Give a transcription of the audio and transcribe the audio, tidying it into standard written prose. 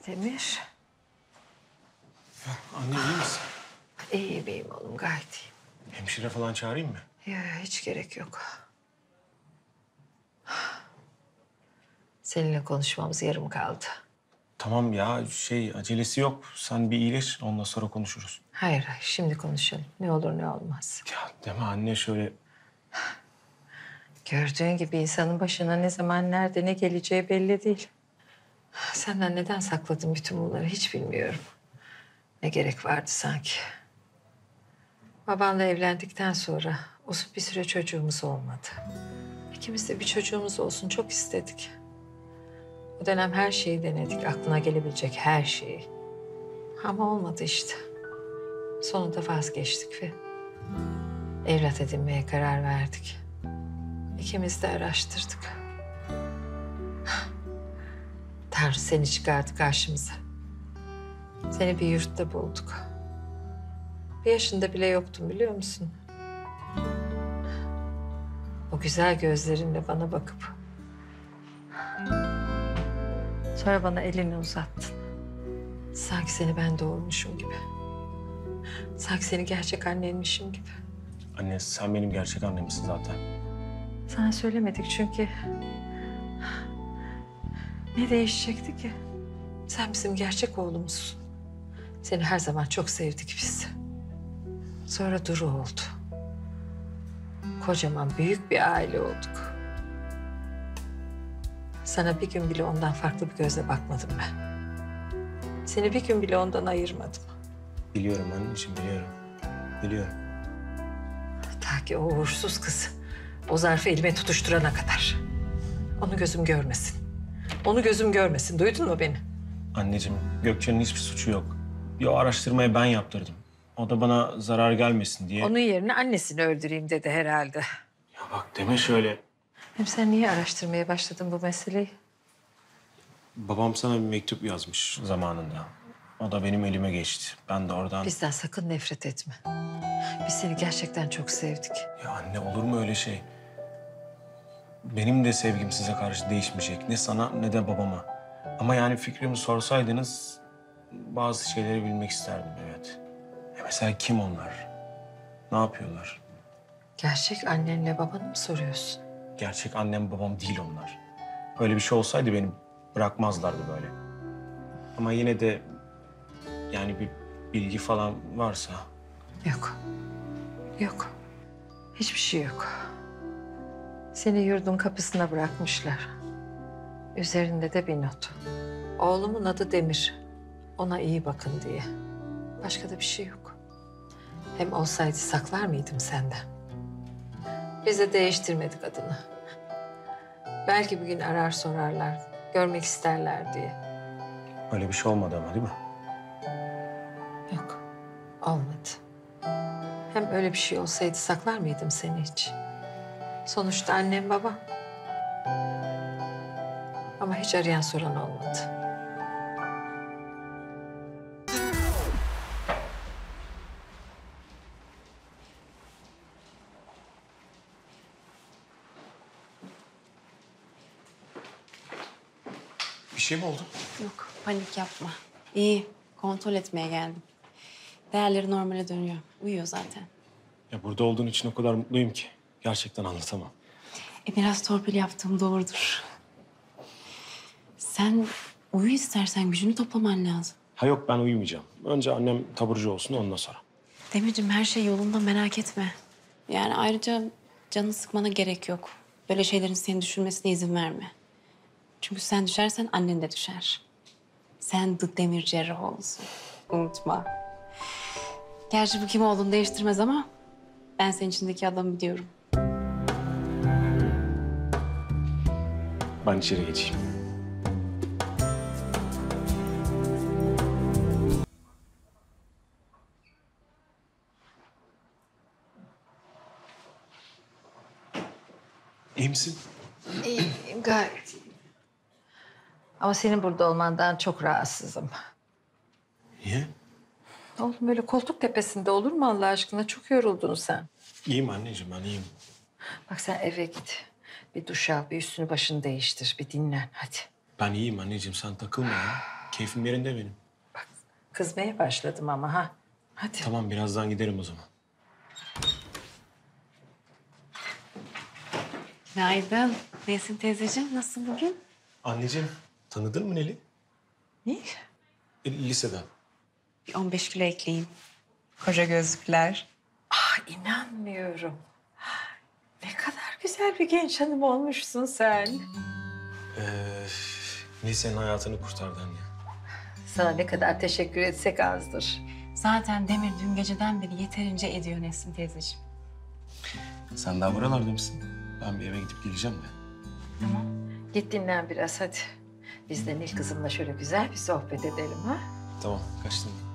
Demir. Anne iyi misin? İyiyim oğlum, gayet iyiyim. Hemşire falan çağırayım mı? Ya, hiç gerek yok. Seninle konuşmamız yarım kaldı. Tamam ya acelesi yok. Sen bir iyileş ondan sonra konuşuruz. Hayır, şimdi konuşalım. Ne olur ne olmaz. Ya deme anne şöyle. Gördüğün gibi insanın başına ne zaman, nerede, ne geleceği belli değil. Senden neden sakladım bütün bunları hiç bilmiyorum. Ne gerek vardı sanki. Babanla evlendikten sonra uzun bir süre çocuğumuz olmadı. İkimiz de bir çocuğumuz olsun çok istedik. O dönem her şeyi denedik, aklına gelebilecek her şeyi. Ama olmadı işte. Sonunda vazgeçtik ve evlat edinmeye karar verdik. İkimiz de araştırdık. Tanrı seni çıkardı karşımıza. Seni bir yurtta bulduk. Bir yaşında bile yoktun biliyor musun? O güzel gözlerinle bana bakıp... Sonra bana elini uzattın. Sanki seni ben doğurmuşum gibi. Sanki seni gerçek annenmişim gibi. Anne sen benim gerçek annemsin zaten. Sana söylemedik çünkü... Ne değişecekti ki? Sen bizim gerçek oğlumuzsun. Seni her zaman çok sevdik biz. Sonra Duru oldu. Kocaman büyük bir aile olduk. Sana bir gün bile ondan farklı bir gözle bakmadım ben. Seni bir gün bile ondan ayırmadım. Biliyorum anneciğim biliyorum. Biliyorum. Ta ki o uğursuz kız o zarfı elime tutuşturana kadar. Onu gözüm görmesin. Onu gözüm görmesin. Duydun mu beni? Anneciğim Gökçe'nin hiçbir suçu yok. Ya o araştırmayı ben yaptırdım. O da bana zarar gelmesin diye. Onun yerine annesini öldüreyim dedi herhalde. Ya bak deme şöyle. Hem sen niye araştırmaya başladın bu meseleyi? Babam sana bir mektup yazmış zamanında. O da benim elime geçti. Ben de oradan... Bizden sakın nefret etme. Biz seni gerçekten çok sevdik. Ya anne olur mu öyle şey? Benim de sevgim size karşı değişmeyecek. Ne sana ne de babama. Ama yani fikrimi sorsaydınız bazı şeyleri bilmek isterdim evet. Mesela kim onlar? Ne yapıyorlar? Gerçek annenle babanı mı soruyorsun? Gerçek annem babam değil onlar. Öyle bir şey olsaydı beni bırakmazlardı böyle. Ama yine de yani bir bilgi falan varsa... Yok. Yok. Hiçbir şey yok. Seni yurdun kapısına bırakmışlar. Üzerinde de bir not. Oğlumun adı Demir. Ona iyi bakın diye. Başka da bir şey yok. Hem olsaydı saklar mıydım senden? Biz de değiştirmedik adını. Belki bir gün arar sorarlar, görmek isterler diye. Öyle bir şey olmadı ama değil mi? Yok, olmadı. Hem öyle bir şey olsaydı saklar mıydım seni hiç? Sonuçta annem babam. Ama hiç arayan soran olmadı. Bir şey mi oldu? Yok, panik yapma. İyi, kontrol etmeye geldim. Değerleri normale dönüyor. Uyuyor zaten. Ya burada olduğun için o kadar mutluyum ki. Gerçekten anlatamam. Biraz torpil yaptığım doğrudur. Sen uyu istersen gücünü toplaman lazım. Ha yok ben uyumayacağım. Önce annem taburcu olsun ondan sonra. Demirciğim her şey yolunda merak etme. Yani ayrıca canını sıkmana gerek yok. Böyle şeylerin seni düşünmesine izin verme. Çünkü sen düşersen annen de düşer. Sen The Demir cerrah olsun. Unutma. Gerçi bu kim olduğunu değiştirmez ama ben senin içindeki adamı biliyorum. Ben içeri geçeyim. İyi misin? İyiyim, gayet iyiyim. Ama senin burada olmandan çok rahatsızım. Niye? Oğlum böyle koltuk tepesinde olur mu Allah aşkına? Çok yoruldun sen. İyiyim anneciğim ben iyiyim. Bak sen eve git. Bir duş al, bir üstünü başını değiştir, bir dinlen hadi. Ben iyiyim anneciğim sen takılma ya. Keyfim yerinde benim. Kızmaya başladım ama ha. Hadi. Tamam, birazdan giderim o zaman. Günaydın. Nesin teyzeciğim, nasılsın bugün? Anneciğim, tanıdın mı Neli? Ne? Liseden. Bir 15 kilo ekleyeyim. Koca gözlükler. İnanmıyorum. Ne kadar güzel bir genç hanım olmuşsun sen. Lisenin hayatını kurtardı anne. Sana ne kadar teşekkür etsek azdır. Zaten Demir dün geceden beri yeterince ediyor Nesin teyzeciğim. Sen daha buralarda mısın? Ben bir eve gidip geleceğim de. Tamam. Git dinlen biraz hadi. Biz de Nil kızımla şöyle güzel bir sohbet edelim ha. Tamam, kaçtım.